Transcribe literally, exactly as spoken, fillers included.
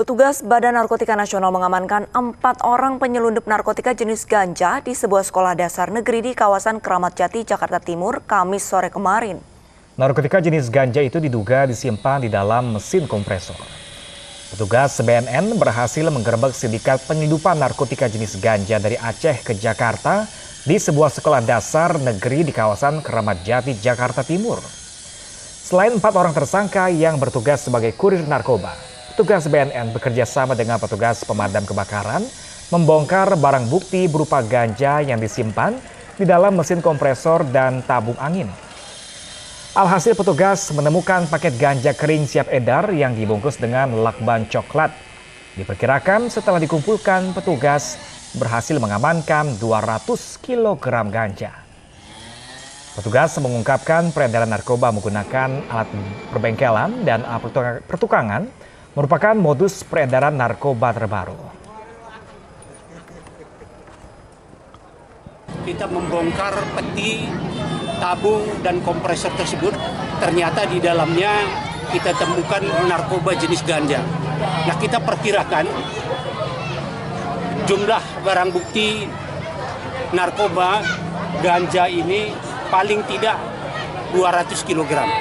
Petugas Badan Narkotika Nasional mengamankan empat orang penyelundup narkotika jenis ganja di sebuah sekolah dasar negeri di kawasan Keramat Jati, Jakarta Timur, Kamis sore kemarin. Narkotika jenis ganja itu diduga disimpan di dalam mesin kompresor. Petugas B N N berhasil menggerebek sindikat penyelundupan narkotika jenis ganja dari Aceh ke Jakarta di sebuah sekolah dasar negeri di kawasan Keramat Jati, Jakarta Timur. Selain empat orang tersangka yang bertugas sebagai kurir narkoba, petugas B N N bekerja sama dengan petugas pemadam kebakaran membongkar barang bukti berupa ganja yang disimpan di dalam mesin kompresor dan tabung angin. Alhasil petugas menemukan paket ganja kering siap edar yang dibungkus dengan lakban coklat. Diperkirakan setelah dikumpulkan, petugas berhasil mengamankan dua ratus kilogram ganja. Petugas mengungkapkan peredaran narkoba menggunakan alat perbengkelan dan alat pertukangan merupakan modus peredaran narkoba terbaru. Kita membongkar peti, tabung, dan kompresor tersebut. Ternyata di dalamnya kita temukan narkoba jenis ganja. Nah, kita perkirakan jumlah barang bukti narkoba ganja ini paling tidak dua ratus kilogram.